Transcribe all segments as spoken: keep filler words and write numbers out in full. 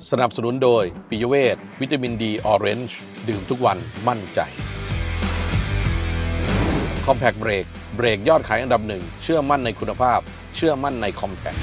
สนับสนุนโดยปิยเวชวิตามินดีออเรนจ์ดื่มทุกวันมั่นใจ Compact Brake เบรกยอดขายอันดับหนึ่งเชื่อมั่นในคุณภาพเชื่อมั่นใน Compact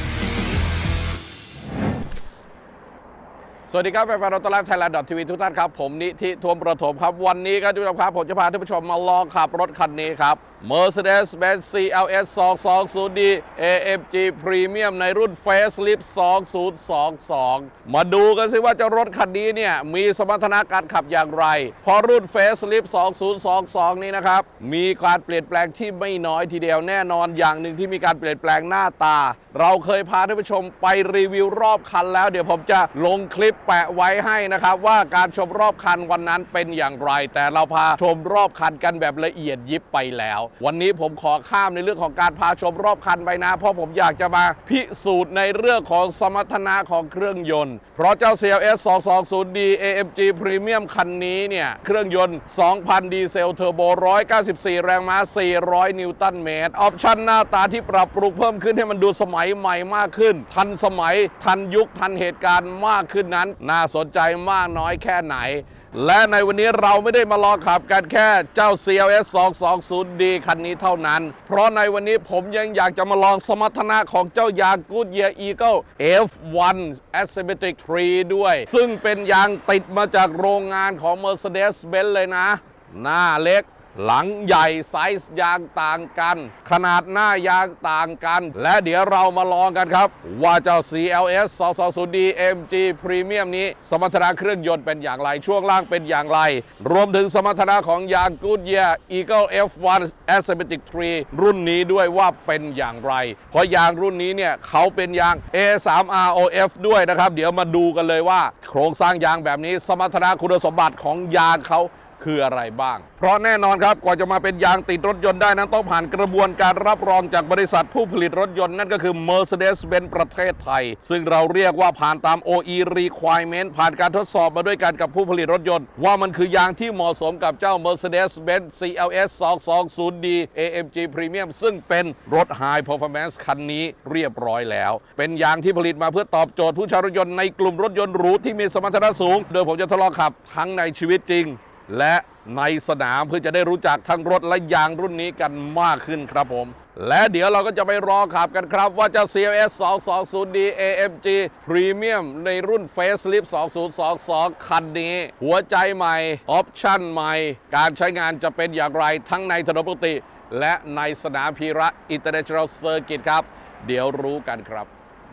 สวัสดีครับแฟนๆเราต้อนรับไทยแลนด์ ที วี ทุกท่านครับผมนิธิทวมประถมครับวันนี้ครับทุกท่านครับผมจะพาท่านผู้ชมมาลองขับรถคันนี้ครับ Mercedes-Benz ซี แอล เอส สองสองศูนย์ดี เอ เอ็ม จี Premium ในรุ่น Facelift สองพันยี่สิบสองมาดูกันสิว่าเจ้ารถคันนี้เนี่ยมีสมรรถนะการขับอย่างไรเพราะรุ่น Facelift สองพันยี่สิบสองนี้นะครับมีการเปลี่ยนแปลงที่ไม่น้อยทีเดียวแน่นอนอย่างหนึ่งที่มีการเปลี่ยนแปลงหน้าตาเราเคยพาท่านผู้ชมไปรีวิวรอบคันแล้วเดี๋ยวผมจะลงคลิปแปะไว้ให้นะครับว่าการชมรอบคันวันนั้นเป็นอย่างไรแต่เราพาชมรอบคันกันแบบละเอียดยิบไปแล้ววันนี้ผมขอข้ามในเรื่องของการพาชมรอบคันไปนะเพราะผมอยากจะมาพิสูจน์ในเรื่องของสมรรถนะของเครื่องยนต์เพราะเจ้า ซี แอล เอส สองสองศูนย์ดี เอ เอ็ม จี Premium คันนี้เนี่ยเครื่องยนต์ สองพัน ดีเซลเทอร์โบ หนึ่งร้อยเก้าสิบสี่ แรงม้า สี่ร้อย นิวตันเมตรออปชั่นหน้าตาที่ปรับปรุงเพิ่มขึ้นให้มันดูสมัยใหม่มากขึ้นทันสมัยทันยุคทันเหตุการณ์มากขึ้นนั้นน่าสนใจมากน้อยแค่ไหนและในวันนี้เราไม่ได้มาลองขับกันแค่เจ้า ซี แอล เอส สองสองศูนย์ดี คันนี้เท่านั้นเพราะในวันนี้ผมยังอยากจะมาลองสมรรถนะของเจ้ายาง Goodyear Eagle เอฟ วัน Asymmetric ทรี ด้วยซึ่งเป็นยางติดมาจากโรงงานของ Mercedes-Benz เลยนะหน้าเล็กหลังใหญ่ไซส์ยางต่างกันขนาดหน้ายางต่างกันและเดี๋ยวเรามาลองกันครับว่าเจ้า ซี แอล เอส สองสองศูนย์ดี เอ็ม จี Premium นี้สมรรถนะเครื่องยนต์เป็นอย่างไรช่วงล่างเป็นอย่างไรรวมถึงสมรรถนะของยาง Goodyear Eagle เอฟ วัน Asymmetric ทรี รุ่นนี้ด้วยว่าเป็นอย่างไรเพราะยางรุ่นนี้เนี่ยเขาเป็นยาง เอ ทรี อาร์ โอ เอฟ ด้วยนะครับเดี๋ยวมาดูกันเลยว่าโครงสร้างยางแบบนี้สมรรถนะคุณสมบัติของยางเขาคืออะไรบ้างเพราะแน่นอนครับกว่าจะมาเป็นยางติดรถยนต์ได้นั้นต้องผ่านกระบวนการรับรองจากบริษัทผู้ผลิตรถยนต์นั่นก็คือ Mercedes-Benz ประเทศไทยซึ่งเราเรียกว่าผ่านตาม โอ อี Requirement ผ่านการทดสอบมาด้วยกันกับผู้ผลิตรถยนต์ว่ามันคือยางที่เหมาะสมกับเจ้า Mercedes-Benz ซี แอล เอส สองสองศูนย์ดี เอ เอ็ม จี Premium ซึ่งเป็นรถ High Performance คันนี้เรียบร้อยแล้วเป็นยางที่ผลิตมาเพื่อตอบโจทย์ผู้ใช้รถยนต์ในกลุ่มรถยนต์หรูที่มีสมรรถนะสูงโดยผมจะทดลองขับทั้งในชีวิตจริงและในสนามเพื่อจะได้รู้จักทั้งรถและยางรุ่นนี้กันมากขึ้นครับผมและเดี๋ยวเราก็จะไปรอขับกันครับว่าเจ้า ซี แอล เอส สองสองศูนย์ดี เอ เอ็ม จี Premium ในรุ่น Facelift สองพันยี่สิบสองคันนี้หัวใจใหม่ออปชั่นใหม่การใช้งานจะเป็นอย่างไรทั้งในถนนปกติและในสนามพีระ International Circuit ครับเดี๋ยวรู้กันครับ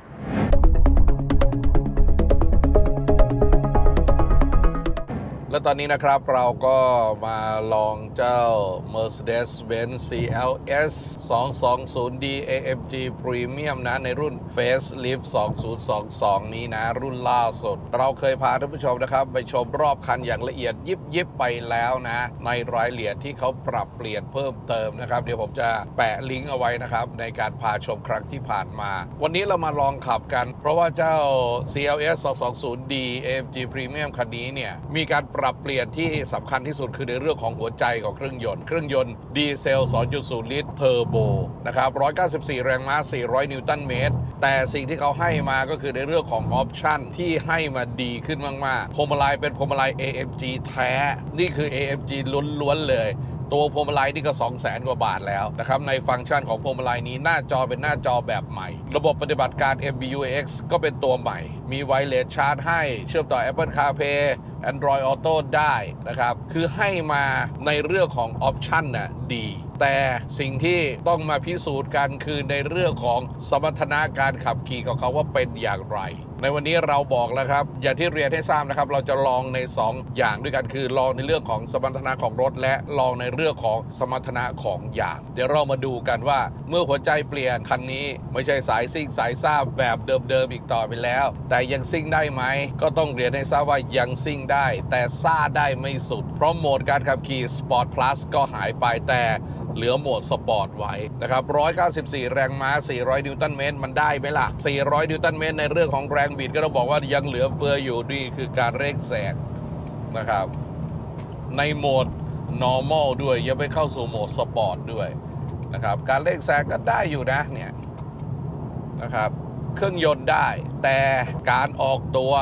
และตอนนี้นะครับเราก็มาลองเจ้า Mercedes-Benz ซี แอล เอส สองสองศูนย์ดี เอ เอ็ม จี Premium นะในรุ่น Facelift สองพันยี่สิบสองนี้นะรุ่นล่าสุดเราเคยพาท่านผู้ชมนะครับไปชมรอบคันอย่างละเอียดยิบยิบไปแล้วนะในรายละเอียดที่เขาปรับเปลี่ยนเพิ่มเติมนะครับเดี๋ยวผมจะแปะลิงก์เอาไว้นะครับในการพาชมครั้งที่ผ่านมาวันนี้เรามาลองขับกันเพราะว่าเจ้า ซี แอล เอส สองสองศูนย์ดี เอ เอ็ม จี Premium คันนี้เนี่ยมีการปรับเปลี่ยนที่สำคัญที่สุดคือในเรื่องของหัวใจของเครื่องยนต์เครื่องยนต์ดีเซล สองจุดศูนย์ ลิตรเทอร์โบนะครับหนึ่งร้อยเก้าสิบสี่แรงม้าสี่ร้อยนิวตันเมตรแต่สิ่งที่เขาให้มาก็คือในเรื่องของออปชั่นที่ให้มาดีขึ้นมากๆพวงมาลัยเป็นพวงมาลัย เอ เอ็ม จี แท้นี่คือ เอ เอ็ม จี ล้วนๆเลยตัวพวงมาลัยนี่ก็ สองแสน กว่าบาทแล้วนะครับในฟังก์ชันของพวงมาลัยนี้หน้าจอเป็นหน้าจอแบบใหม่ระบบปฏิบัติการ เอ็ม บี ยู เอ็กซ์ ก็เป็นตัวใหม่มีไวเลสชาร์จให้เชื่อมต่อ Apple CarPlay Android Auto ได้นะครับคือให้มาในเรื่องของออปชั่นน่ะดีแต่สิ่งที่ต้องมาพิสูจน์กันคือในเรื่องของสมรรถนะการขับขี่ของเขาว่าเป็นอย่างไรในวันนี้เราบอกแล้วครับอย่างที่เรียนให้ทราบนะครับเราจะลองในสองอย่างด้วยกันคือลองในเรื่องของสมรรถนะของรถและลองในเรื่องของสมรรถนะของยางเดี๋ยวเรามาดูกันว่าเมื่อหัวใจเปลี่ยนคันนี้ไม่ใช่สายซิ่งสายซ่าแบบเดิมๆอีกต่อไปแล้วแต่ยังซิ่งได้ไหมก็ต้องเรียนให้ทราบว่ายังซิ่งได้แต่ซ่าได้ไม่สุดเพราะโหมดการขับขี่ Sport Plus ก็หายไปแต่เหลือโหมดสปอร์ตไว้นะครับหนึ่งร้อยเก้าสิบสี่แรงม้าสี่ร้อยนิวตันเมตรมันได้ไหมล่ะสี่ร้อยนิวตันเมตรในเรื่องของแรงบิดก็ต้องบอกว่ายังเหลือเฟืออยู่นี่คือการเร่งแซงนะครับในโหมด normal ด้วยยังไม่เข้าสู่โหมดสปอร์ตด้วยนะครับการเร่งแซงก็ได้อยู่นะเนี่ยนะครับเครื่องยนต์ได้แต่การออกตัว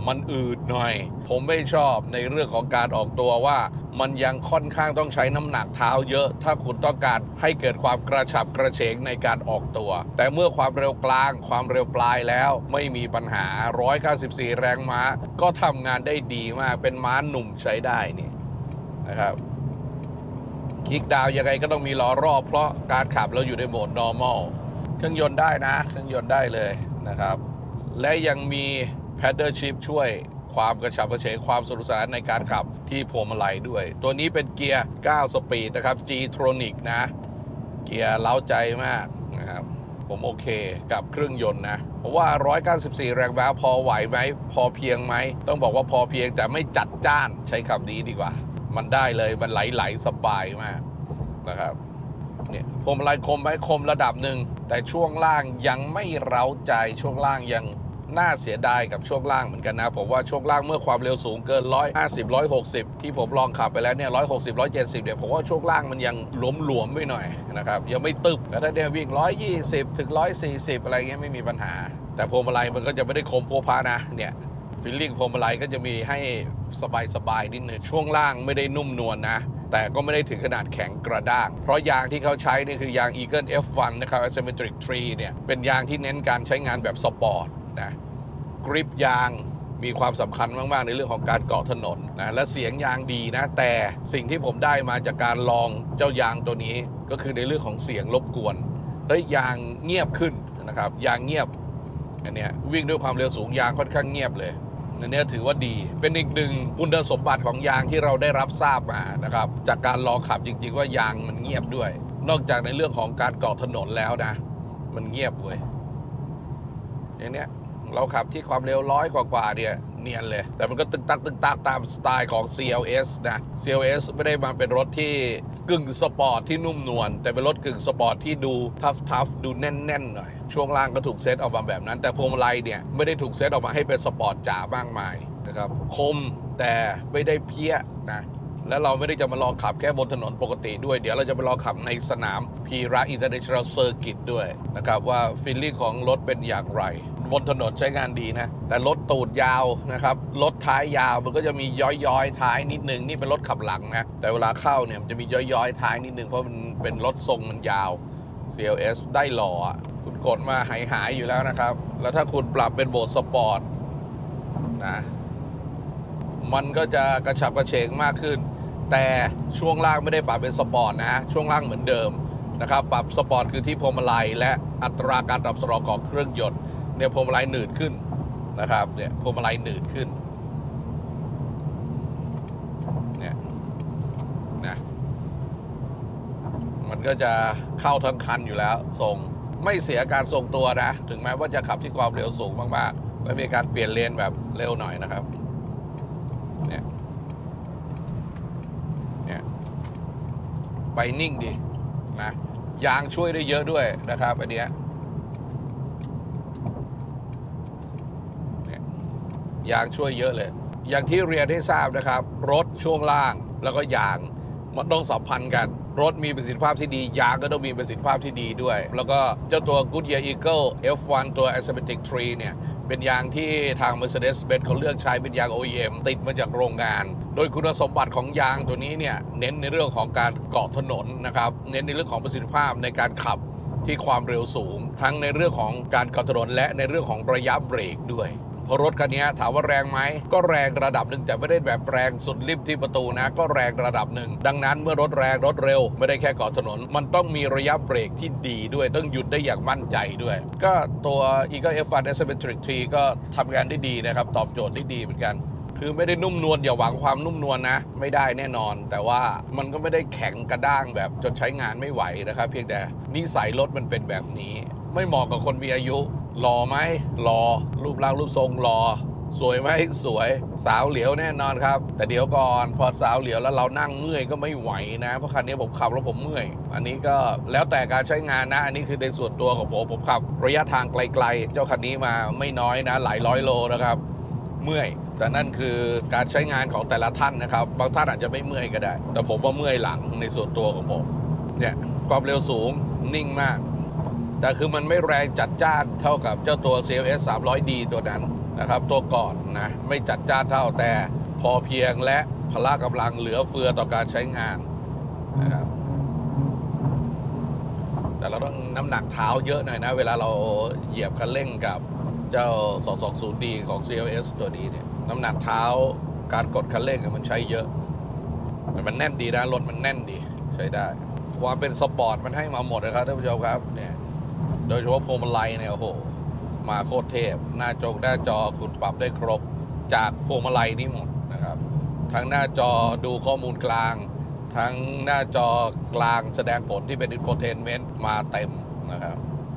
มันอืดหน่อยผมไม่ชอบในเรื่องของการออกตัวว่ามันยังค่อนข้างต้องใช้น้ำหนักเท้าเยอะถ้าคุณต้องการให้เกิดความกระฉับกระเฉงในการออกตัวแต่เมื่อความเร็วกลางความเร็วปลายแล้วไม่มีปัญหาหนึ่งร้อยเก้าสิบสี่แรงม้าก็ทำงานได้ดีมากเป็นม้าหนุ่มใช้ได้นี่นะครับคิกดาวยังไงก็ต้องมีล้อรอบเพราะการขับเราอยู่ในโหมด normal เครื่องยนต์ได้นะเครื่องยนต์ได้เลยนะครับและยังมี paddle shift ช่วยความกระฉับกระเฉงความสนุกสนานในการขับที่พวงมาลัยด้วยตัวนี้เป็นเกียร์เก้าสปีดนะครับ G-Tronic นะเกียร์เล้าใจมากนะครับผมโอเคกับเครื่องยนต์นะเพราะว่าหนึ่งร้อยเก้าสิบสี่แรงม้าพอไหวไหมพอเพียงไหมต้องบอกว่าพอเพียงแต่ไม่จัดจ้านใช้คำนี้ดีกว่ามันได้เลยมันไหลๆสบายมากนะครับเนี่ยพวงมาลัยคมไหมคมระดับหนึ่งแต่ช่วงล่างยังไม่เร้าใจช่วงล่างยังน่าเสียดายกับช่วงล่างเหมือนกันนะผมว่าช่วงล่างเมื่อความเร็วสูงเกินหนึ่งร้อยห้าสิบ หนึ่งร้อยหกสิบที่ผมลองขับไปแล้วเนี่ยหนึ่งร้อยหกสิบ หนึ่งร้อยเจ็ดสิบเนี่ยผมว่าช่วงล่างมันยังหลวมๆไว้หน่อยนะครับยังไม่ตึบแต่ถ้าเดี๋ยววิ่งหนึ่งร้อยยี่สิบถึงหนึ่งร้อยสี่สิบอะไรเงี้ยไม่มีปัญหาแต่พวงมาลัยมันก็จะไม่ได้คมโพพานะเนี่ยฟีลลิ่งพวงมาลัยก็จะมีให้สบายๆนิดนึงช่วงล่างไม่ได้นุ่มนวล นะแต่ก็ไม่ได้ถึงขนาดแข็งกระด้างเพราะยางที่เขาใช้นี่คือยาง Eagle เอฟ วัน นะครับ Asymmetric สามเนี่ยเป็นยางที่เน้นการใช้งานแบบสปอร์ตนะกริปยางมีความสำคัญมากๆในเรื่องของการเกาะถนนนะและเสียงยางดีนะแต่สิ่งที่ผมได้มาจากการลองเจ้ายางตัวนี้ก็คือในเรื่องของเสียงรบกวนเฮ้ยยางเงียบขึ้นนะครับยางเงียบอันเนี้ยวิ่งด้วยความเร็วสูงยางค่อนข้างเงียบเลยอันนี้ถือว่าดีเป็นอีกหนึ่งคุณสมบัติของยางที่เราได้รับทราบมานะครับจากการลองขับจริงๆว่ายางมันเงียบด้วยนอกจากในเรื่องของการเกาะถนนแล้วนะมันเงียบเว้ยอย่างเนี้ยเราขับที่ความเร็วร้อยกว่าๆเนี่ยเนียนเลยแต่มันก็ตึกตักตึกตักตามสไตล์ของ ซี แอล เอส นะ ซี แอล เอส ไม่ได้มาเป็นรถที่กึ่งสปอร์ตที่นุ่มนวลแต่เป็นรถกึ่งสปอร์ตที่ดูทัฟทัฟดูแน่นๆหน่อยช่วงล่างก็ถูกเซตออกมาแบบนั้นแต่พวงมาลัยเนี่ยไม่ได้ถูกเซตออกมาให้เป็นสปอร์ตจ๋ามากมายนะครับคมแต่ไม่ได้เพี้ยนะแล้วเราไม่ได้จะมาลองขับแค่บนถนนปกติด้วยเดี๋ยวเราจะไปลองขับในสนามพีระอินเตอร์เนชั่นแนลเซอร์กิตด้วยนะครับว่าฟีลลิ่งของรถเป็นอย่างไรบนถนนใช้งานดีนะแต่รถตูดยาวนะครับรถท้ายยาวมันก็จะมีย้อยๆท้ายนิดนึงนี่เป็นรถขับหลังนะแต่เวลาเข้าเนี่ยมันจะมีย้อยๆท้ายนิดนึงเพราะมันเป็นรถทรงมันยาว ซี แอล เอส ได้หล่อคุณกดมาหายหายอยู่แล้วนะครับแล้วถ้าคุณปรับเป็นโหมดสปอร์ตนะมันก็จะกระฉับกระเฉงมากขึ้นแต่ช่วงล่างไม่ได้ปรับเป็นสปอร์ตนะช่วงล่างเหมือนเดิมนะครับปรับสปอร์ตคือที่พวงมาลัยและอัตราการตอบสนองของเครื่องยนต์เนี่ยพวงมาลัยหนืดขึ้นนะครับเนี่ยพวงมาลัยหนืดขึ้นเนี่ยนะมันก็จะเข้าทั้งคันอยู่แล้วทรงไม่เสียการทรงตัวนะถึงแม้ว่าจะขับที่ความเร็วสูงมากๆและมีการเปลี่ยนเลนแบบเร็วหน่อยนะครับเนี่ยเนี่ยไปนิ่งดีนะยางช่วยได้เยอะด้วยนะครับอันเนี้ยยางช่วยเยอะเลยอย่างที่เรียนให้ทราบนะครับรถช่วงล่างแล้วก็ยางมันต้องสัมพันธ์กันรถมีประสิทธิภาพที่ดียางก็ต้องมีประสิทธิภาพที่ดีด้วยแล้วก็เจ้าตัว Goodyear Eagle เอฟ วัน ตัว Asymmetric สามเนี่ยเป็นยางที่ทาง Mercedes-Benz เขาเลือกใช้เป็นยาง โอ อี เอ็ม ติดมาจากโรงงานโดยคุณสมบัติของยางตัวนี้เนี่ยเน้นในเรื่องของการเกาะถนนนะครับเน้นในเรื่องของประสิทธิภาพในการขับที่ความเร็วสูงทั้งในเรื่องของการเกาะถนนและในเรื่องของระยะเบรกด้วยเพราะรถคันนี้ถามว่าแรงไหมก็แรงระดับหนึ่งแต่ไม่ได้แบบแรงสุดลิฟที่ประตูนะก็แรงระดับหนึ่งดังนั้นเมื่อรถแรงรถเร็วไม่ได้แค่เกาะถนนมันต้องมีระยะเบรกที่ดีด้วยต้องหยุดได้อย่างมั่นใจด้วยก็ตัว Eagle เอฟ วัน Asymmetric สามก็ทำงานได้ดีนะครับตอบโจทย์ได้ดีเหมือนกันคือไม่ได้นุ่มนวลอย่าหวังความนุ่มนวลนะไม่ได้แน่นอนแต่ว่ามันก็ไม่ได้แข็งกระด้างแบบจนใช้งานไม่ไหวนะครับเพียงแต่นิสัยรถมันเป็นแบบนี้ไม่เหมาะกับคนมีอายุหล่อไหมหล่อรูปร่างรูปทรงหล่อสวยไหมสวยสาวเหลียวแน่นอนครับแต่เดี๋ยวก่อนพอสาวเหลียวแล้วเรานั่งเมื่อยก็ไม่ไหวนะเพราะคันนี้ผมขับแล้วผมเมื่อยอันนี้ก็แล้วแต่การใช้งานนะอันนี้คือในส่วนตัวของผมผมขับระยะทางไกลๆเจ้าคันนี้มาไม่น้อยนะหลายร้อยโลนะครับเมื่อยแต่นั่นคือการใช้งานของแต่ละท่านนะครับบางท่านอาจจะไม่เมื่อยก็ได้แต่ผมว่าเมื่อยหลังในส่วนตัวของผมเนี่ยความเร็วสูงนิ่งมากแต่คือมันไม่แรงจัดจ้านเท่ากับเจ้าตัว ซี แอล เอส สามร้อยดี ตัวนั้นนะครับตัวก่อนนะไม่จัดจ้านเท่าแต่พอเพียงและพละกำลังเหลือเฟือต่อการใช้งานนะครับแต่เราต้องน้ำหนักเท้าเยอะหน่อยนะเวลาเราเหยียบคันเร่งกับเจ้า สองสองศูนย์ดี ของ ซี แอล เอส ตัวนี้เนี่ยน้ำหนักเท้าการกดคันเร่งมันใช้เยอะมันแน่นดีนะรถมันแน่นดีใช้ได้ความเป็นสปอร์ตมันให้มาหมดนะครับท่านผู้ชมครับเนี่ยโดยเฉพาะพวงมาลัยเนี่ยโอ้โหมาโคตรเทพหน้าจงหน้าจอคุณปรับได้ครบจากพวงมาลัยนี่หมดนะครับทั้งหน้าจอดูข้อมูลกลางทั้งหน้าจอกลางแสดงผลที่เป็น infotainment มาเต็มนะครับ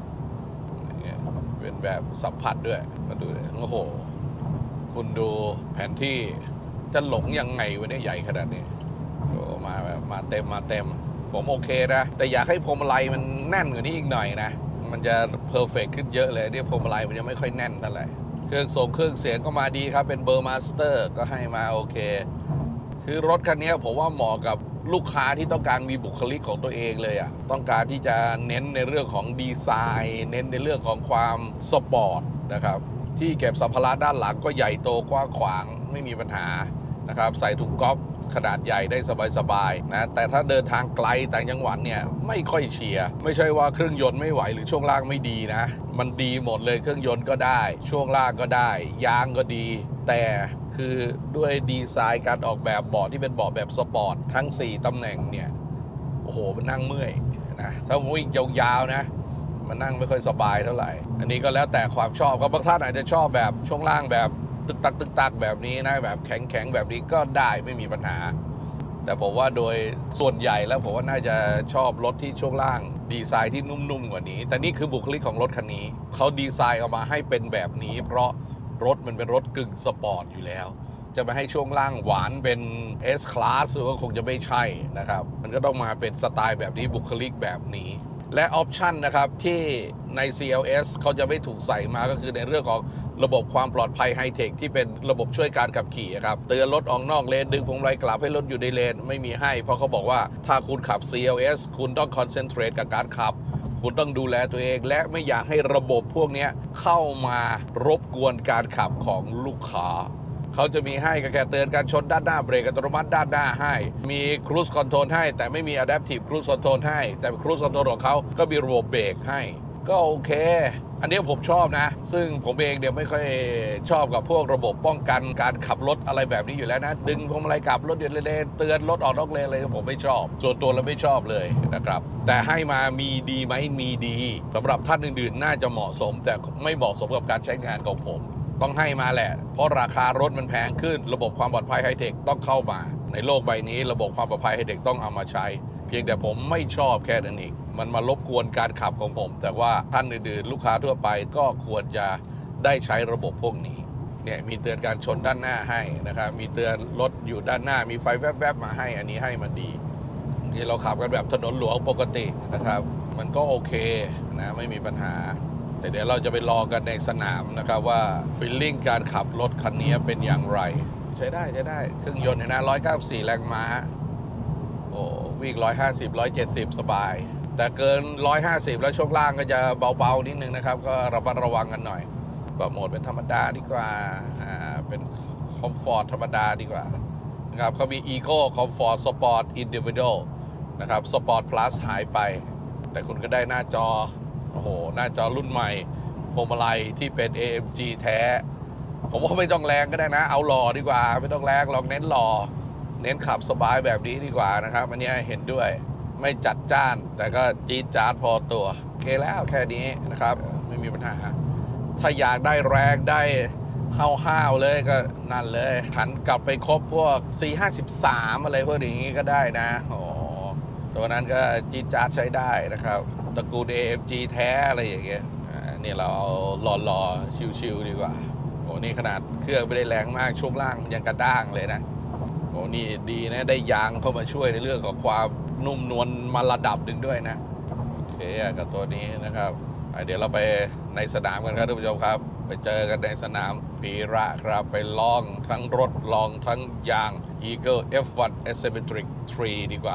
เป็นแบบสัมผัสด้วยมาดูเลยโอ้โหคุณดูแผนที่จะหลงยังไงวะเนี่ยใหญ่ขนาดนี้มาแบบมาเต็มมาเต็มผมโอเคนะแต่อยากให้พวงมาลัยมันแน่นกว่านี้อีกหน่อยนะมันจะเพอร์เฟกต์ขึ้นเยอะเลยเนี่ยพวงมาลัยมันยังไม่ค่อยแน่นเท่าไหร่เครื่องส่งเครื่องเสียงก็มาดีครับเป็นเบอร์มาสเตอร์ก็ให้มาโอเคคือรถคันนี้ผมว่าเหมาะกับลูกค้าที่ต้องการมีบุคลิกของตัวเองเลยอ่ะต้องการที่จะเน้นในเรื่องของดีไซน์เน้นในเรื่องของความสปอร์ตนะครับที่เก็บสัมภาระด้านหลังก็ใหญ่โตกว้างขวางไม่มีปัญหานะครับใส่ถุงก๊อฟขนาดใหญ่ได้สบายๆนะแต่ถ้าเดินทางไกลต่างจังหวัดเนี่ยไม่ค่อยเชียร์ไม่ใช่ว่าเครื่องยนต์ไม่ไหวหรือช่วงล่างไม่ดีนะมันดีหมดเลยเครื่องยนต์ก็ได้ช่วงล่างก็ได้ยางก็ดีแต่คือด้วยดีไซน์การออกแบบเบาะที่เป็นเบาะแบบสปอร์ตทั้งสี่ตำแหน่งเนี่ยโอ้โหมันนั่งเมื่อยนะถ้าวิ่งยาวๆนะมันนั่งไม่ค่อยสบายเท่าไหร่อันนี้ก็แล้วแต่ความชอบครับบางท่านอาจจะชอบแบบช่วงล่างแบบตึกตักตึกตักแบบนี้นะแบบแข็งแข็งแบบนี้ก็ได้ไม่มีปัญหาแต่ผมว่าโดยส่วนใหญ่แล้วผมว่าน่าจะชอบรถที่ช่วงล่างดีไซน์ที่นุ่มๆกว่านี้แต่นี่คือบุคลิกของรถคันนี้เขาดีไซน์ออกมาให้เป็นแบบนี้เพราะรถมันเป็นรถกึ่งสปอร์ตอยู่แล้วจะไปให้ช่วงล่างหวานเป็น S Class ก็คงจะไม่ใช่นะครับมันก็ต้องมาเป็นสไตล์แบบนี้บุคลิกแบบนี้และออปชันนะครับที่ใน ซี แอล เอส เขาจะไม่ถูกใส่มาก็คือในเรื่องของระบบความปลอดภัยไฮเทคที่เป็นระบบช่วยการขับขี่ครับเตือนรถออกนอกเลนดึงพวงมาลัยกลับให้รถอยู่ในเลนไม่มีให้เพราะเขาบอกว่าถ้าคุณขับ ซี แอล เอส คุณต้องคอนเซนเทรตกับการขับคุณต้องดูแลตัวเองและไม่อยากให้ระบบพวกนี้เข้ามารบกวนการขับของลูกค้าเขาจะมีให้ก็แค่เตือนการชนด้านหน้าเบรกอัตโนมัติด้านหน้าให้มีครูซคอนโทรลให้แต่ไม่มี Adaptive Cruise Control ให้แต่ครูซคอนโทรลของเขาก็มีระบบเบรกให้ก็โอเคอันนี้ผมชอบนะซึ่งผมเองเนี่ยไม่ค่อยชอบกับพวกระบบป้องกันการขับรถอะไรแบบนี้อยู่แล้วนะดึงพวงมาลัยกลับรถเดือดเลนเตือนรถออกนอกเลนอะไรผมไม่ชอบส่วนตัวแล้วไม่ชอบเลยนะครับแต่ให้มามีดีไหมมีดีสำหรับท่านอื่นๆน่าจะเหมาะสมแต่ไม่เหมาะสมกับการใช้งานของผมต้องให้มาแหละเพราะราคารถมันแพงขึ้นระบบความปลอดภัยไฮเทคต้องเข้ามาในโลกใบนี้ระบบความปลอดภัยไฮเทคต้องเอามาใช้เพียงแต่ผมไม่ชอบแค่นั้นเองมันมารบกวนการขับของผมแต่ว่าท่านอื่นๆลูกค้าทั่วไปก็ควรจะได้ใช้ระบบพวกนี้เนี่ยมีเตือนการชนด้านหน้าให้นะครับมีเตือนรถอยู่ด้านหน้ามีไฟแวบๆมาให้อันนี้ให้มันดีนี่เราขับกันแบบถนนหลวงปกตินะครับมันก็โอเคนะไม่มีปัญหาแต่เดี๋ยวเราจะไปรอกันในสนามนะครับว่าฟีลลิ่งการขับรถคันนี้เป็นอย่างไรใช้ได้ใช้ได้เครื่องยนต์เนี่ยนะหนึ่งร้อยเก้าสิบสี่แรงม้าโอ้วิ่งหนึ่งร้อยห้าสิบ หนึ่งร้อยเจ็ดสิบสบายแต่เกินหนึ่งร้อยห้าสิบแล้วช่วงล่างก็จะเบาๆนิดนึงนะครับก็ระมัดระวังกันหน่อยปรับโหมดเป็นธรรมดาดีกว่าอ่าเป็นคอมฟอร์ตธรรมดาดีกว่านะครับเขามี Eco Comfort Sport Individual นะครับ Sport Plus หายไปแต่คุณก็ได้หน้าจอโอ้โหหน้าจอรุ่นใหม่พวงมาลัยที่เป็น เอ เอ็ม จี แท้ผมว่าไม่ต้องแรงก็ได้นะเอาหล่อดีกว่าไม่ต้องแรงลองเน้นหล่อเน้นขับสบายแบบนี้ดีกว่านะครับอันนี้เห็นด้วยไม่จัดจ้านแต่ก็จี๊ดจ๊าดพอตัวโอเคแล้วแค่นี้นะครับไม่มีปัญหาถ้าอยากได้แรงได้ห้าวๆเลยก็นั่นเลยหันกลับไปคบพวก ซี ห้าสิบสาม อะไรพวกนี้ก็ได้นะโอ้ตัวนั้นก็จี๊ดจ๊าดใช้ได้นะครับตระกูล เอ เอ็ม จี แท้อะไรอย่างเงี้ยนี่เราเอาหล่อๆชิวๆดีกว่าโอ้นี่ขนาดเครื่องไม่ได้แรงมากช่วงล่างมันยังกระด้างเลยนะโอ้นี่ดีนะได้ยางเข้ามาช่วยในเรื่องของความนุ่มนวลมาระดับหนึ่งด้วยนะโอเคกับตัวนี้นะครับเดี๋ยวเราไปในสนามกันครับท่านผู้ชมครับไปเจอกันในสนามพีระครับไปลองทั้งรถลองทั้งยาง Eagle เอฟ วัน Asymmetric สามดีกว่า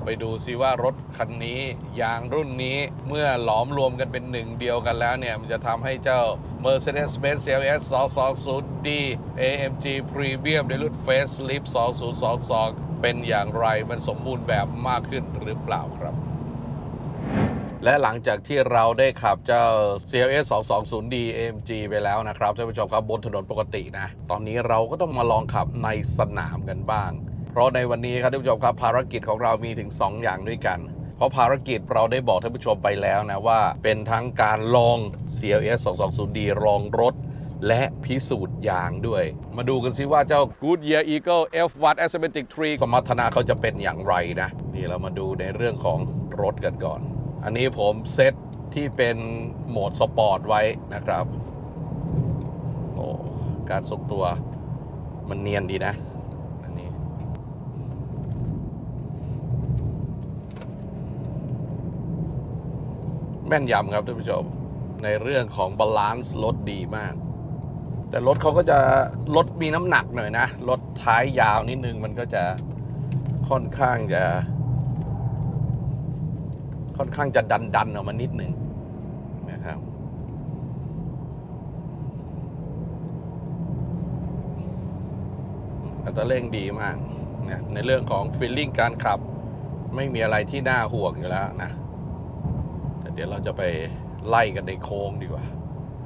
ไปดูซิว่ารถคันนี้ยางรุ่นนี้เมื่อหลอมรวมกันเป็นหนึ่งเดียวกันแล้วเนี่ยมันจะทำให้เจ้า Mercedes-Benz ซี แอล เอส สองสองศูนย์ ดี เอ เอ็ม จี Premium ในรุ่น Facelift สองพันยี่สิบสองเป็นอย่างไรมันสมบูรณ์แบบมากขึ้นหรือเปล่าครับและหลังจากที่เราได้ขับเจ้า ซี แอล เอส สองสองศูนย์ ดี เอ เอ็ม จี ไปแล้วนะครับท่านผู้ชมครับบนถนนปกตินะตอนนี้เราก็ต้องมาลองขับในสนามกันบ้างเพราะในวันนี้ครับท่านผู้ชมครับภารกิจของเรามีถึงสองอย่างด้วยกันเพราะภารกิจเราได้บอกท่านผู้ชมไปแล้วนะว่าเป็นทั้งการลอง ซี แอล เอส สองสองศูนย์ ดี ลองรถและพิสูจน์ยางด้วยมาดูกันซิว่าเจ้า Goodyear Eagle เอฟ วัน Asymmetric Tree สมรรถนะเขาจะเป็นอย่างไรนะนี่เรามาดูในเรื่องของรถกันก่อนอันนี้ผมเซตที่เป็นโหมดสปอร์ตไว้นะครับโอ้การทรงตัวมันเนียนดีนะอันนี้แม่นยำครับท่านผู้ชมในเรื่องของบาลานซ์รถดีมากแต่รถเขาก็จะรถมีน้ำหนักหน่อยนะรถท้ายยาวนิดนึงมันก็จะค่อนข้างจะค่อนข้างจะดันดันออกมานิดหนึ่งนะครับอัตราเร่งดีมากนะในเรื่องของฟีลลิ่งการขับไม่มีอะไรที่น่าห่วงอยู่แล้วนะแต่เดี๋ยวเราจะไปไล่กันในโค้งดีกว่า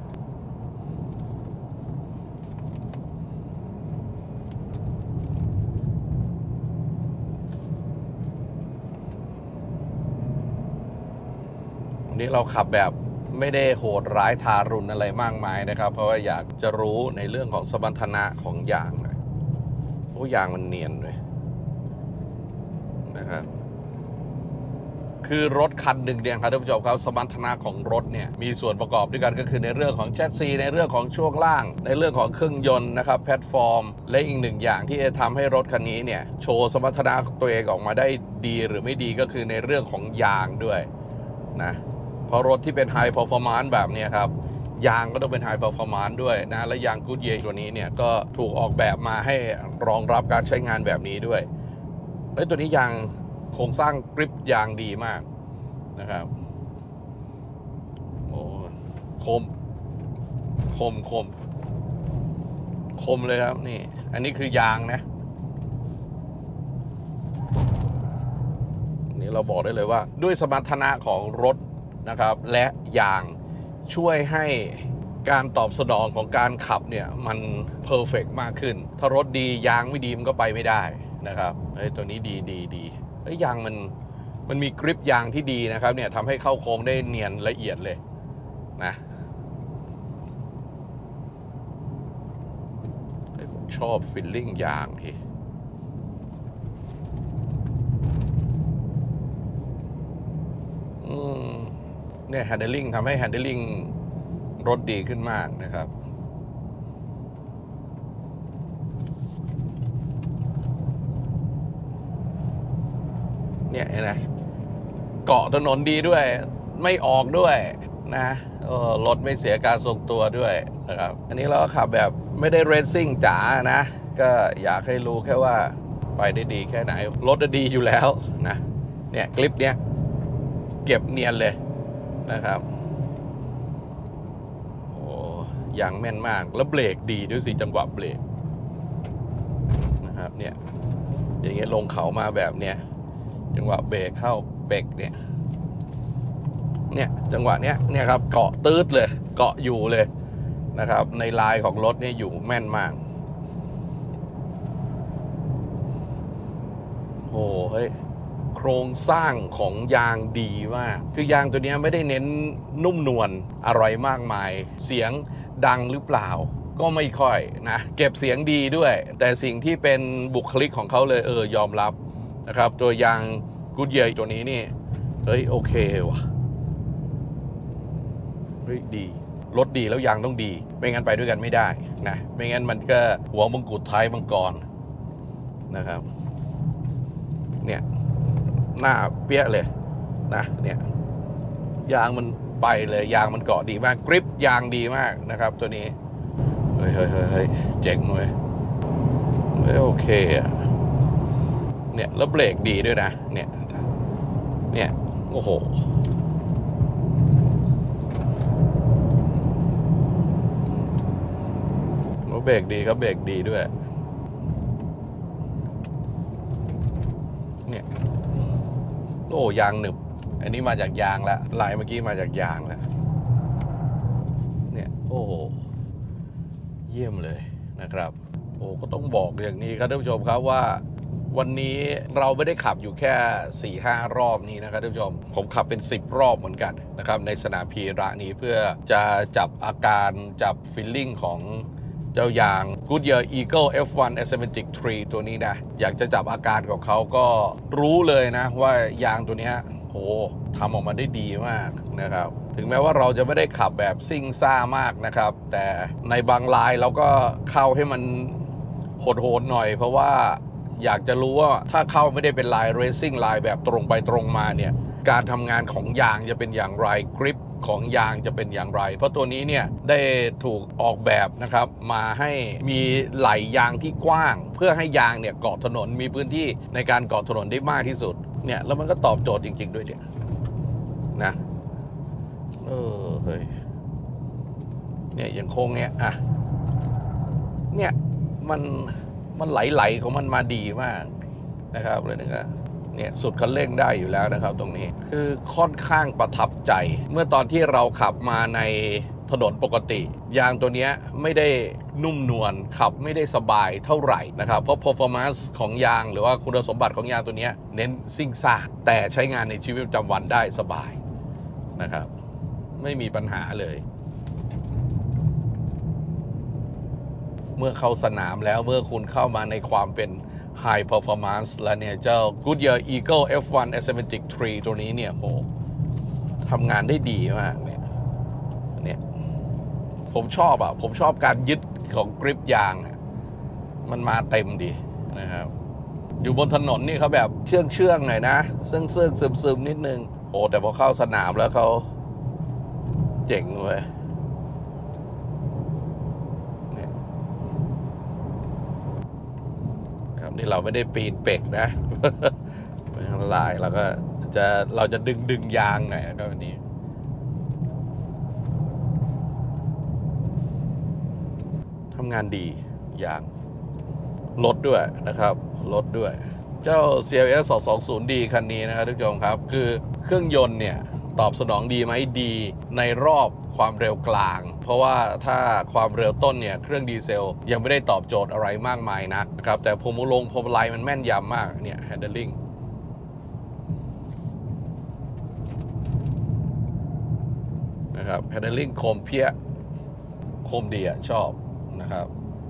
นี้เราขับแบบไม่ได้โหดร้ายทารุณอะไรมากมายนะครับเพราะว่าอยากจะรู้ในเรื่องของสมรรถนะของยางเลยโอ้ยางมันเนียนเลยนะครับคือรถคันหนึ่งเนี่ยครับท่านผู้ชมครับสมรรถนะของรถเนี่ยมีส่วนประกอบด้วยกันก็คือในเรื่องของแชสซีในเรื่องของช่วงล่างในเรื่องของเครื่องยนต์นะครับแพลตฟอร์มและอีกหนึ่งอย่างที่จะทำให้รถคันนี้เนี่ยโชว์สมรรถนะตัวเองออกมาได้ดีหรือไม่ดีก็คือในเรื่องของยางด้วยนะเพราะรถที่เป็น High Performance แบบนี้ครับยางก็ต้องเป็น High Performance ด้วยนะและยาง Goodyear ตัวนี้เนี่ยก็ถูกออกแบบมาให้รองรับการใช้งานแบบนี้ด้วยเฮ้ยตัวนี้ยางโครงสร้างกริปยางดีมากนะครับโอ้คมคมคมคมเลยครับนี่อันนี้คือยางนะนี่เราบอกได้เลยว่าด้วยสมรรถนะของรถนะครับและยางช่วยให้การตอบสนองของการขับเนี่ยมันเพอร์เฟกต์มากขึ้นถ้ารถดียางไม่ดีมันก็ไปไม่ได้นะครับไอ้ตัวนี้ดีดีดีไอ้ยางมันมันมีกริปยางที่ดีนะครับเนี่ยทำให้เข้าโค้งได้เนียนละเอียดเลยนะผมชอบฟีลลิ่งยางที่เนี่ย handling ทำให้ handling รถดีขึ้นมากนะครับเนี่ยนะเกาะถนนดีด้วยไม่ออกด้วยนะรถไม่เสียการทรงตัวด้วยนะครับอันนี้เราก็ขับแบบไม่ได้เรซซิ่งจ๋านะก็อยากให้รู้แค่ว่าไปได้ดีแค่ไหนรถดีอยู่แล้วนะเนี่ยคลิปเนี้ยเก็บเนียนเลยนะครับโอ้ยางแม่นมากแล้วเบรกดีด้วยสิจังหวะเบรกนะครับเนี่ยอย่างเงี้ยลงเขามาแบบเนี้ยจังหวะเบรกเข้าเบรกเนี่ยเนี่ยจังหวะเนี้ยเนี่ยครับเกาะตืดเลยเกาะอยู่เลยนะครับในลายของรถเนี่ยอยู่แม่นมากโอ้เฮ้ยโครงสร้างของยางดีมากคือยางตัวนี้ไม่ได้เน้นนุ่มนวลอะไรมากมายเสียงดังหรือเปล่าก็ไม่ค่อยนะเก็บเสียงดีด้วยแต่สิ่งที่เป็นบุคลิกของเขาเลยเออยอมรับนะครับตัวยาง Goodyear ตัวนี้นี่เฮ้ยโอเคว่ะเฮ้ยดีรถดีแล้วยางต้องดีไม่งั้นไปด้วยกันไม่ได้นะไม่งั้นมันก็หัวมงกุฎท้ายมังกรนะครับเนี่ยหน้าเปี้ยเลยนะเนี่ยยางมันไปเลยยางมันเกาะดีมากกริปยางดีมากนะครับตัวนี้เฮ้ยเฮ้ยเฮ้ยเจ๋งเลยโอเคอ่ะเนี่ยแล้วเบรกดีด้วยนะเนี่ยเนี่ยโอ้โหเบรกดีครับเบรกดีด้วยเนี่ยโอ้ยางหนึบอันนี้มาจากยางแล้วลายเมื่อกี้มาจากยางแล้วเนี่ยโอ้โหเยี่ยมเลยนะครับโอ้ก็ต้องบอกอย่างนี้ครับท่านผู้ชมครับว่าวันนี้เราไม่ได้ขับอยู่แค่ สี่ห้า รอบนี้นะครับท่านผู้ชมผมขับเป็นสิบรอบเหมือนกันนะครับในสนามพีระนี้เพื่อจะจับอาการจับฟีลลิ่งของเจ้ายาง Goodyear Eagle เอฟ วัน Asymmetric ทรี ตัวนี้นะอยากจะจับอาการของเขาก็รู้เลยนะว่ายางตัวนี้โหทำออกมาได้ดีมากนะครับถึงแม้ว่าเราจะไม่ได้ขับแบบซิ่งซ่ามากนะครับแต่ในบางลายเราก็เข้าให้มันโหดๆหน่อยเพราะว่าอยากจะรู้ว่าถ้าเข้าไม่ได้เป็นลายเรซซิ่งลายแบบตรงไปตรงมาเนี่ยการทำงานของยางจะเป็นอย่างไรกริปของยางจะเป็นอย่างไรเพราะตัวนี้เนี่ยได้ถูกออกแบบนะครับมาให้มีไหล่ยางที่กว้างเพื่อให้ยางเนี่ยเกาะถนนมีพื้นที่ในการเกาะถนนได้มากที่สุดเนี่ยแล้วมันก็ตอบโจทย์จริงๆด้วยเนี่ยนะเออเฮ้ยเนี่ยอย่างโค้งเนี่ยอ่ะเนี่ยมันมันไหลๆของมันมาดีมากนะครับเลยนะเนี่ยสุดคันเร่งได้อยู่แล้วนะครับตรงนี้คือค่อนข้างประทับใจเมื่อตอนที่เราขับมาในถนนปกติยางตัวนี้ไม่ได้นุ่มนวลขับไม่ได้สบายเท่าไหร่นะครับเพราะ performance ของยางหรือว่าคุณสมบัติของยางตัวนี้เน้นซิ่งซ่าแต่ใช้งานในชีวิตประจำวันได้สบายนะครับไม่มีปัญหาเลยเมื่อเข้าสนามแล้วเมื่อคุณเข้ามาในความเป็น High Performance แล้วเนี่ยเจ้า Goodyear Eagle เอฟ วัน Asymmetric ทรี ตัวนี้เนี่ยโหทำงานได้ดีมากเนี่ยเนี่ยผมชอบอ่ะผมชอบการยึดของกริปยางมันมาเต็มดีนะครับอยู่บนถนนนี่เขาแบบเชื่องเชื่องหน่อยนะเสื่องเสื่องซึมซึมนิดนึงโอ้แต่พอเข้าสนามแล้วเขาเจ๋งเลยนี่เราไม่ได้ปีนเป็กนะไม่ทำลายเราก็จะเราจะดึงดึงยางหน่อยก็วันนี้ทำงานดียางลดด้วยนะครับลดด้วยเจ้า ซี แอล เอส สองสองศูนย์ ดี คันนี้นะครับทุกท่านครับคือเครื่องยนต์เนี่ยตอบสนองดีไหมดีในรอบความเร็วกลางเพราะว่าถ้าความเร็วต้นเนี่ยเครื่องดีเซลยังไม่ได้ตอบโจทย์อะไรมากมายนักนะครับแต่พวงมาลัยพวงมาลัยมันแม่นยำมากเนี่ย handling นะครับ handling คมเพี้ยคมดีอ่ะชอบนะครับ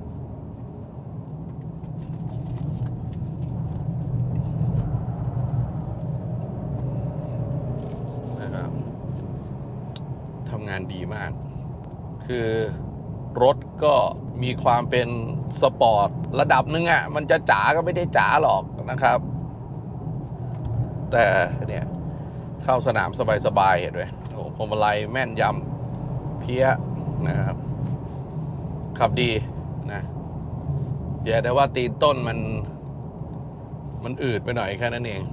ทำงานดีมากคือรถก็มีความเป็นสปอร์ตระดับนึงอ่ะมันจะจ๋าก็ไม่ได้จ๋าหรอกนะครับแต่เนี่ยเข้าสนามสบายๆเห็นไหมโอ้พวงมาลัยแม่นยำเพี้ยนะครับขับดีนะเสียแต่ว่าตีนต้นมันมันอืดไปหน่อยแค่นั้นเอง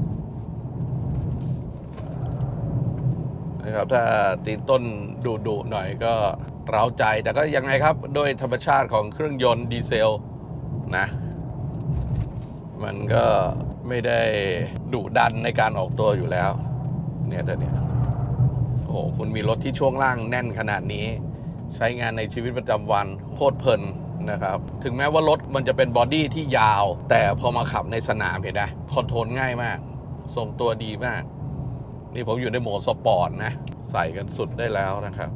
นะครับถ้าตีนต้นดุดุหน่อยก็เร้าใจแต่ก็ยังไงครับโดยธรรมชาติของเครื่องยนต์ดีเซลนะมันก็ไม่ได้ดุดันในการออกตัวอยู่แล้วเนี่ยแต่เนี่ยโอ้คุณมีรถที่ช่วงล่างแน่นขนาดนี้ใช้งานในชีวิตประจำวันโคตรเพลินนะครับถึงแม้ว่ารถมันจะเป็นบอดี้ที่ยาวแต่พอมาขับในสนามเห็นไหมคอนโทรลง่ายมากทรงตัวดีมากนี่ผมอยู่ในโหมดสปอร์ตนะใส่กันสุดได้แล้วนะครับ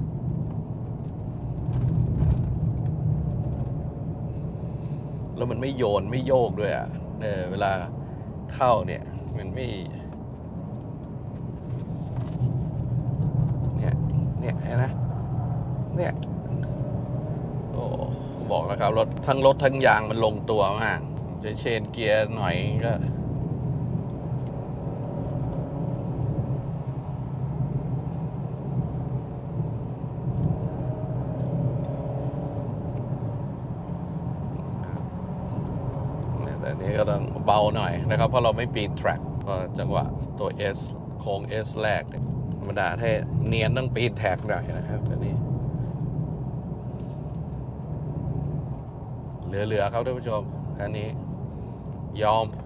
แล้วมันไม่โยนไม่โยกด้วยอ่ะเออเวลาเข้าเนี่ยมันไม่เนี่ยเนี่ยนะเนี่ยโอ้บอกแล้วครับรถทั้งรถทั้งยางมันลงตัวมากจะเชนเกียร์หน่อยก็แต่นี้ก็ต้องเบาหน่อยนะครับเพราะเราไม่ปีนแทร็กพอจังหวะตัว S โค้ง S แรกธรรมดาให้เนียนต้องปีนแท็กหน่อยนะครับตัวนี้เหลือๆครับท่านผู้ชมอันนี้ยอม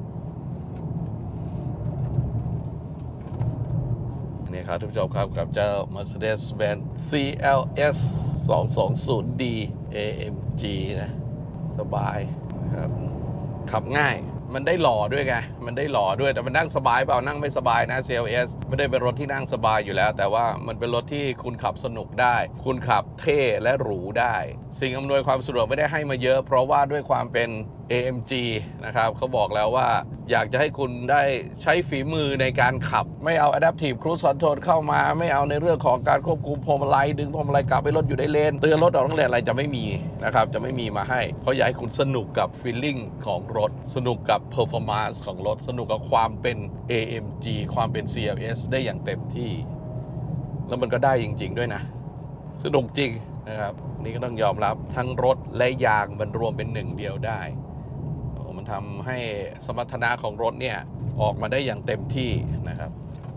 นี่ครับท่านผู้ชมครับกับเจ้า Mercedes-Benz ซี แอล เอส สองสองศูนย์ดี เอ เอ็ม จี นะสบายครับขับง่ายมันได้หล่อด้วยไงมันได้หล่อด้วยแต่มันนั่งสบายเปล่านั่งไม่สบายนะ ซี แอล เอส ไม่ได้เป็นรถที่นั่งสบายอยู่แล้วแต่ว่ามันเป็นรถที่คุณขับสนุกได้คุณขับเท่และหรูได้สิ่งอำนวยความสะดวกไม่ได้ให้มาเยอะเพราะว่าด้วยความเป็น เอ เอ็ม จี นะครับเขาบอกแล้วว่าอยากจะให้คุณได้ใช้ฝีมือในการขับไม่เอา Adaptive Cruise Control เข้ามาไม่เอาในเรื่องของการควบคุมพวงมาลัยดึงพวงมาลัยกลับให้รถอยู่ในเลนเตือนรถออกนอกเลนอะไรจะไม่มีนะครับจะไม่มีมาให้เพราะอยากให้คุณสนุกกับ feeling ของรถสนุกกับ performance ของรถสนุกกับความเป็น เอ เอ็ม จี ความเป็น ซี แอล เอส ได้อย่างเต็มที่แล้วมันก็ได้จริงๆด้วยนะสนุกจริงนะครับนี่ก็ต้องยอมรับทั้งรถและยางมันรวมเป็นหนึ่งเดียวได้มันทำให้สมรรถนะของรถเนี่ยออกมาได้อย่างเต็มที่นะครับ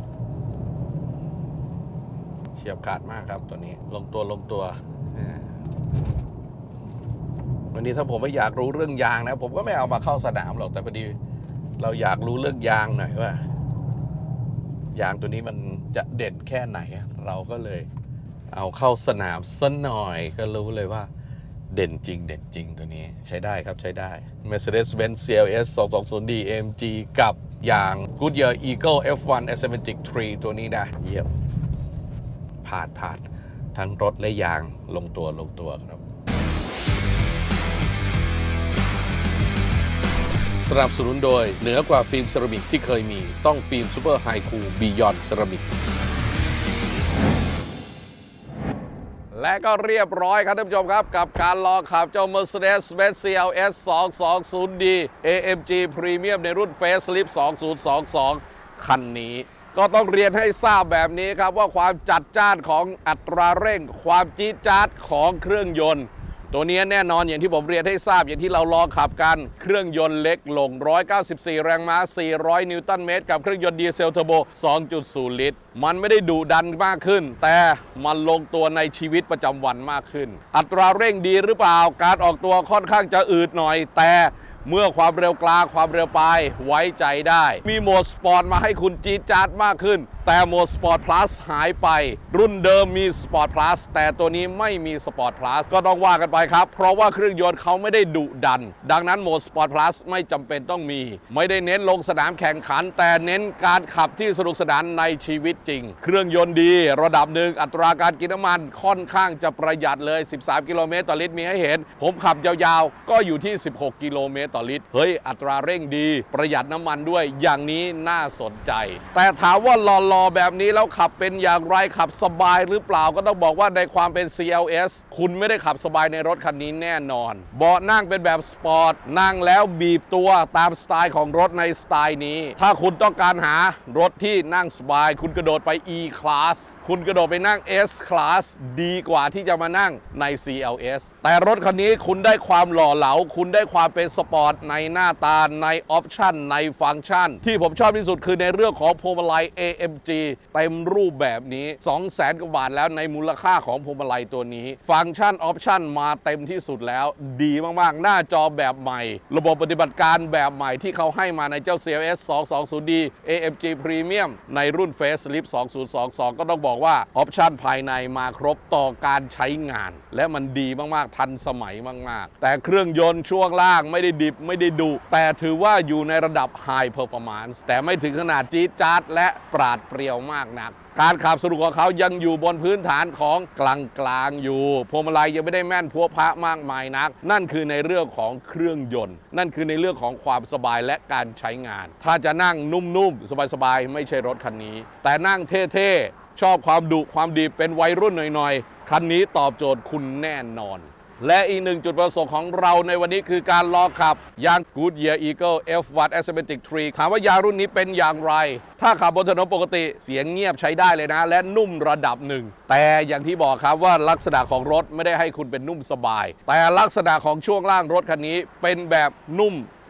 เฉียบขาดมากครับตัวนี้ลงตัวลงตัววันนี้ถ้าผมไม่อยากรู้เรื่องยางนะผมก็ไม่เอามาเข้าสนามหรอกแต่พอดีเราอยากรู้เรื่องยางหน่อยว่ายางตัวนี้มันจะเด่นแค่ไหนเราก็เลยเอาเข้าสนามสักหน่อยก็รู้เลยว่าเด่นจริงเด่นจริงตัวนี้ใช้ได้ครับใช้ได้ Mercedes-Benz ซี แอล เอส สองสองศูนย์ ดี เอ เอ็ม จี กับอย่าง Goodyear Eagle เอฟ วัน Asymmetric สามตัวนี้นะเยี่ยมผ่านผ่านทั้งรถและยางลงตัวลงตัวครับสนับสนุนโดยเหนือกว่าฟิล์มเซรามิกที่เคยมีต้องฟิล์มซูเปอร์ไฮคูลบียอนเซรามิกและก็เรียบร้อยครับท่านผู้ชมครับกับการลองขับเจ้า Mercedes-Benz ซี แอล เอส สองสองศูนย์ ดี เอ เอ็ม จี Premium ในรุ่น Facelift สองพันยี่สิบสองคันนี้ก็ต้องเรียนให้ทราบแบบนี้ครับว่าความจัดจ้านของอัตราเร่งความจี๊ดจ๊าดของเครื่องยนต์ตัวนี้แน่นอนอย่างที่ผมเรียนให้ทราบอย่างที่เราลองขับกันเครื่องยนต์เล็กลงหนึ่งร้อยเก้าสิบสี่แรงม้าสี่ร้อยนิวตันเมตรกับเครื่องยนต์ดีเซลเทอร์โบ สองจุดศูนย์ ลิตรมันไม่ได้ดุดันมากขึ้นแต่มันลงตัวในชีวิตประจำวันมากขึ้นอัตราเร่งดีหรือเปล่าการออกตัวค่อนข้างจะอืดหน่อยแต่เมื่อความเร็วกลางความเร็วปลายไว้ใจได้มีโหมดสปอร์ตมาให้คุณจี๊ดจ๊าดมากขึ้นแต่โหมดสปอร์ตพลัสหายไปรุ่นเดิมมีสปอร์ตพลัสแต่ตัวนี้ไม่มีสปอร์ตพลัสก็ต้องว่ากันไปครับเพราะว่าเครื่องยนต์เขาไม่ได้ดุดันดังนั้นโหมดสปอร์ตพลัสไม่จำเป็นต้องมีไม่ได้เน้นลงสนามแข่งขันแต่เน้นการขับที่สนุกสนานในชีวิตจริงเครื่องยนต์ดีระดับหนึ่งอัตราการกินน้ำมันค่อนข้างจะประหยัดเลยสิบสามกิโลเมตรต่อลิตรมีให้เห็นผมขับยาวๆก็อยู่ที่สิบหกกิโลเมตรต่อลิตรเฮ้ยอัตราเร่งดีประหยัดน้ำมันด้วยอย่างนี้น่าสนใจแต่ถามว่าหล่อๆแบบนี้แล้วขับเป็นอย่างไรขับสบายหรือเปล่าก็ต้องบอกว่าในความเป็น ซี แอล เอส คุณไม่ได้ขับสบายในรถคันนี้แน่นอนเบาะนั่งเป็นแบบสปอร์ตนั่งแล้วบีบตัวตามสไตล์ของรถในสไตล์นี้ถ้าคุณต้องการหารถที่นั่งสบายคุณกระโดดไป E Class คุณกระโดดไปนั่ง S Class ดีกว่าที่จะมานั่งใน ซี แอล เอส แต่รถคันนี้คุณได้ความหล่อเหลาคุณได้ความเป็นสปอร์ตในหน้าตาในออปชั่นในฟังก์ชันที่ผมชอบที่สุดคือในเรื่องของพวงมาลัย เอ เอ็ม จี เต็มรูปแบบนี้ สองแสน กว่าบาทแล้วในมูลค่าของพวงมาลัยตัวนี้ฟังก์ชันออปชั่นมาเต็มที่สุดแล้วดีมากๆหน้าจอแบบใหม่ระบบปฏิบัติการแบบใหม่ที่เขาให้มาในเจ้า ซี แอล เอส สองสองศูนย์ ดี เอ เอ็ม จี Premium ในรุ่น Facelift สองพันยี่สิบสองก็ต้องบอกว่าออปชั่นภายในมาครบต่อการใช้งานและมันดีมากๆทันสมัยมากๆแต่เครื่องยนต์ช่วงล่างไม่ได้ดิบไม่ได้ดุแต่ถือว่าอยู่ในระดับ High Performance แต่ไม่ถึงขนาดจี๊ดจ๊าดและปราดเปรียวมากนักการขับสนุกของเขายังอยู่บนพื้นฐานของกลางกลางอยู่พวงมาลัยยังไม่ได้แม่นพัวพะมากมายนักนั่นคือในเรื่องของเครื่องยนต์นั่นคือในเรื่องของความสบายและการใช้งานถ้าจะนั่งนุ่มๆสบายๆไม่ใช่รถคันนี้แต่นั่งเท่ๆชอบความดุความดีเป็นวัยรุ่นหน่อยๆคันนี้ตอบโจทย์คุณแน่นอนและอีกหนึ่งจุดประสงค์ของเราในวันนี้คือการลองขับยาง Goodyear Eagle เอฟ วัน Asymmetric สามถามว่ายางรุ่นนี้เป็นอย่างไรถ้าขับบนถนนปกติเสียงเงียบใช้ได้เลยนะและนุ่มระดับหนึ่งแต่อย่างที่บอกครับว่าลักษณะของรถไม่ได้ให้คุณเป็นนุ่มสบายแต่ลักษณะของช่วงล่างรถคันนี้เป็นแบบนุ่มแบบ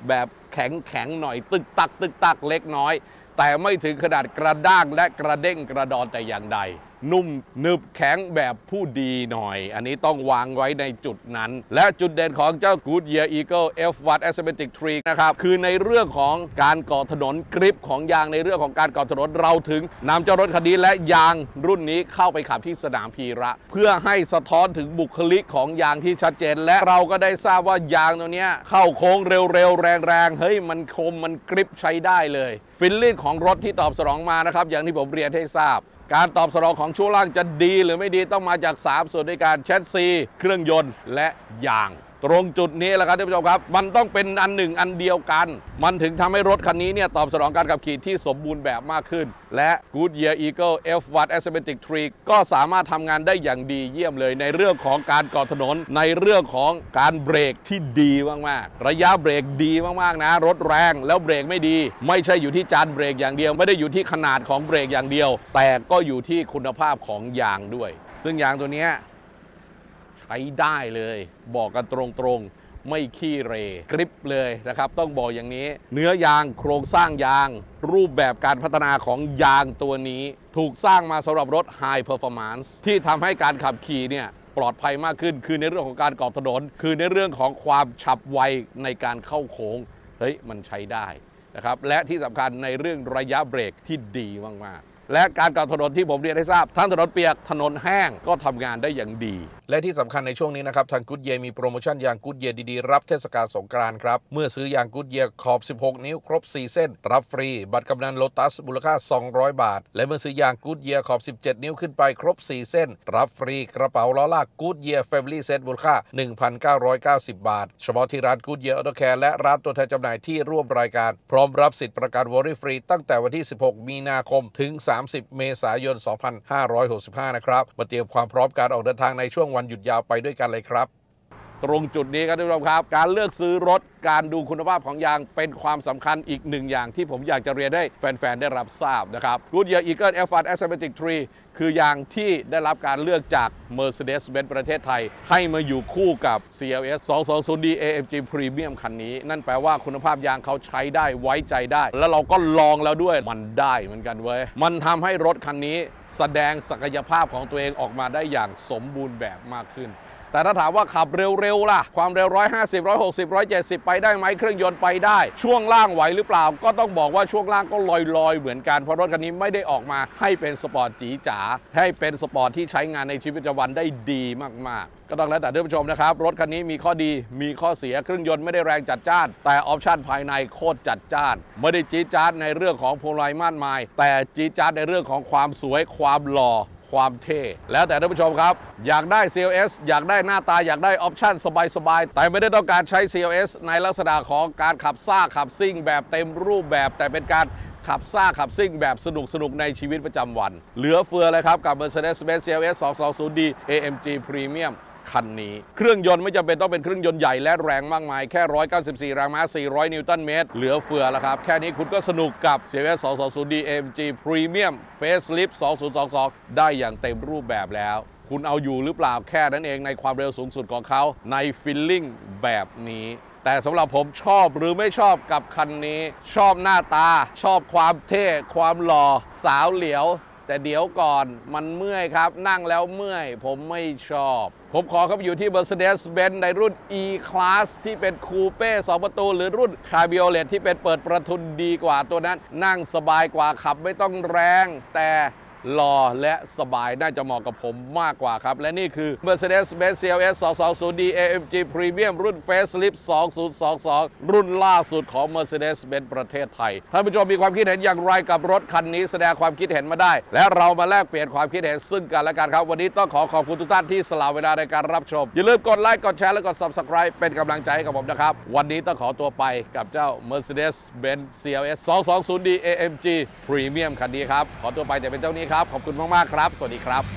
แข็งแข็งหน่อยตึกตักตึกตักเล็กน้อยแต่ไม่ถึงขนาดกระด้างและกระเด้งกระดอนแต่อย่างใดนุ่มหนึบแข็งแบบผู้ดีหน่อยอันนี้ต้องวางไว้ในจุดนั้นและจุดเด่นของเจ้า Goodyear Eagle เอฟ วัน Asymmetric Tree นะครับคือในเรื่องของการเกาะถนนกริปของยางในเรื่องของการเกาะถนนเราถึงนำเจ้ารถคันนี้และยางรุ่นนี้เข้าไปขับที่สนามพีระเพื่อให้สะท้อนถึงบุคลิกของยางที่ชัดเจนและเราก็ได้ทราบว่ายางตัวนี้เข้าโค้งเร็วๆแรงๆเฮ้ยมันคมมันกริปใช้ได้เลยฟิลลิ่งของรถที่ตอบสนองมานะครับอย่างที่ผมเรียนให้ทราบการตอบสนองของช่วงล่างจะดีหรือไม่ดีต้องมาจากสามส่วนด้วยการแชสซีเครื่องยนต์และยางตรงจุดนี้แหละครับท่านผู้ชมครับมันต้องเป็นอันหนึ่งอันเดียวกันมันถึงทำให้รถคันนี้เนี่ยตอบสนองการขับขี่ที่สมบูรณ์แบบมากขึ้นและ Goodyear Eagle เอฟ วัน Asymmetric Tree ก็สามารถทำงานได้อย่างดีเยี่ยมเลยในเรื่องของการเกาะถนนในเรื่องของการเบรกที่ดีมากๆระยะเบรกดีมากๆนะรถแรงแล้วเบรกไม่ดีไม่ใช่อยู่ที่จานเบรกอย่างเดียวไม่ได้อยู่ที่ขนาดของเบรกอย่างเดียวแต่ก็อยู่ที่คุณภาพของยางด้วยซึ่งยางตัวนี้ใช้ได้เลยบอกกันตรงๆไม่ขี้เรกริปเลยนะครับต้องบอกอย่างนี้เนื้อยางโครงสร้างยางรูปแบบการพัฒนาของยางตัวนี้ถูกสร้างมาสำหรับรถ High Performance ที่ทำให้การขับขี่เนี่ยปลอดภัยมากขึ้นคือในเรื่องของการเกาะถนนคือในเรื่องของความฉับไวในการเข้าโค้งเฮ้ยมันใช้ได้นะครับและที่สำคัญในเรื่องระยะเบรกที่ดีมากๆและการเกาะถนนที่ผมเรียนให้ทราบทั้งถนนเปียกถนนแห้งก็ทำงานได้อย่างดีและที่สำคัญในช่วงนี้นะครับทาง Goodyear มีโปรโมชั่นยาง Goodyear ดีๆรับเทศกาลสงกรานต์ครับเมื่อซื้อยาง Goodyear ขอบสิบหกนิ้วครบสี่เส้นรับฟรีบัตรกำนัน Lotus มูลค่าสองร้อยบาทและเมื่อซื้อยาง Goodyear ขอบสิบเจ็ดนิ้วขึ้นไปครบสี่เส้นรับฟรีกระเป๋าล้อลาก Goodyear Family Set มูลค่า หนึ่งพันเก้าร้อยเก้าสิบ บาทเฉพาะที่ร้าน Goodyear Auto Care และร้านตัวแทนจำหน่ายที่ร่วมรายการพร้อมรับสิทธิ์ประกันวอรี่ฟรีตั้งแต่วันที่สิบหกมีนาคมถึงสามสิบเมษายนสองพันห้าร้อยหกสิบห้านะครับมาเตรียมความพร้อมการออกเดินทางในช่วงวันหยุดยาวไปด้วยกันเลยครับตรงจุดนี้ครับทุกท่านครับการเลือกซื้อรถการดูคุณภาพของยางเป็นความสำคัญอีกหนึ่งอย่างที่ผมอยากจะเรียนให้แฟนๆได้รับทราบนะครับ Goodyear Eagle เอฟ วัน Asymmetric Tree คือยางที่ได้รับการเลือกจาก Mercedes-Benz ประเทศไทยให้มาอยู่คู่กับ ซี แอล เอส สองสองศูนย์ดี เอ เอ็ม จี Premium คันนี้นั่นแปลว่าคุณภาพยางเขาใช้ได้ไว้ใจได้แล้วเราก็ลองแล้วด้วยมันได้เหมือนกันเว้ยมันทำให้รถคันนี้แสดงศักยภาพของตัวเองออกมาได้อย่างสมบูรณ์แบบมากขึ้นแต่ถ้าถามว่าขับเร็วๆล่ะความเร็วหนึ่งร้อยห้าสิบ หนึ่งร้อยหกสิบ หนึ่งร้อยเจ็ดสิบไปได้ไหมเครื่องยนต์ไปได้ช่วงล่างไหวหรือเปล่าก็ต้องบอกว่าช่วงล่างก็ลอยๆเหมือนกันเพราะรถคันนี้ไม่ได้ออกมาให้เป็นสปอร์ตจี๋จ๋าให้เป็นสปอร์ตที่ใช้งานในชีวิตประจำวันได้ดีมากๆก็ต้องแล้วแต่ท่านผู้ชมนะครับรถคันนี้มีข้อดีมีข้อเสียเครื่องยนต์ไม่ได้แรงจัดจ้านแต่ออปชั่นภายในโคตรจัดจ้านไม่ได้จี๊ดจ๊าดในเรื่องของพวงมาลัยมากมายแต่จี๊ดจ๊าดในเรื่องของความสวยความหล่อความเท่แล้วแต่ท่านผู้ชมครับอยากได้ ซี แอล เอส อยากได้หน้าตาอยากได้ออปชั่นสบายๆแต่ไม่ได้ต้องการใช้ ซี แอล เอส ในลักษณะของการขับซ่าขับซิ่งแบบเต็มรูปแบบแต่เป็นการขับซ่าขับซิ่งแบบสนุกสนุกในชีวิตประจำวันเหลือเฟือเลยครับกับ Mercedes-Benz ซี แอล เอส สองสองศูนย์ดี เอ เอ็ม จี Premiumคันนี้เครื่องยนต์ไม่จำเป็นต้องเป็นเครื่องยนต์ใหญ่และแรงมากมายแค่หนึ่งร้อยเก้าสิบสี่แรงม้าสี่ร้อยนิวตันเมตรเหลือเฟือแล้วครับแค่นี้คุณก็สนุกกับ ซี แอล เอส สองสองศูนย์ดี เอ เอ็ม จี Premium Facelift สองพันยี่สิบสองได้อย่างเต็มรูปแบบแล้วคุณเอาอยู่หรือเปล่าแค่นั้นเองในความเร็วสูงสุดของเขาในฟีลลิ่งแบบนี้แต่สำหรับผมชอบหรือไม่ชอบกับคันนี้ชอบหน้าตาชอบความเท่ความหล่อสาวเหลียวแต่เดี๋ยวก่อนมันเมื่อยครับนั่งแล้วเมื่อยผมไม่ชอบผมขอเข้าไปอยู่ที่ Mercedes-Benz ในรุ่น E-Class ที่เป็นคูเป้สองประตูหรือรุ่น Cabriolet ที่เป็นเปิดประทุนดีกว่าตัวนั้นนั่งสบายกว่าขับไม่ต้องแรงแต่หล่อและสบายน่าจะเหมาะกับผมมากกว่าครับและนี่คือ Mercedes-Benz ซี แอล เอส สองสองศูนย์ ดี เอ เอ็ม จี Premium รุ่น Facelift สองพันยี่สิบสองรุ่นล่าสุดของ Mercedes-Benz ประเทศไทยท่านผู้ชมมีความคิดเห็นอย่างไรกับรถคันนี้แสดงความคิดเห็นมาได้และเรามาแลกเปลี่ยนความคิดเห็นซึ่งกันและกันครับวันนี้ต้องขอขอบคุณทุกท่านที่สละเวลาในการรับชมอย่าลืมกดไลค์กดแชร์และกด Subscribe เป็นกำลังใจให้กับผมนะครับวันนี้ต้องขอตัวไปกับเจ้า Mercedes-Benz ซี แอล เอส สองสองศูนย์ดี เอ เอ็ม จี Premium คันนี้ครับขอตัวไปแต่เป็นเจ้านี้ครับขอบคุณมากๆครับสวัสดีครับ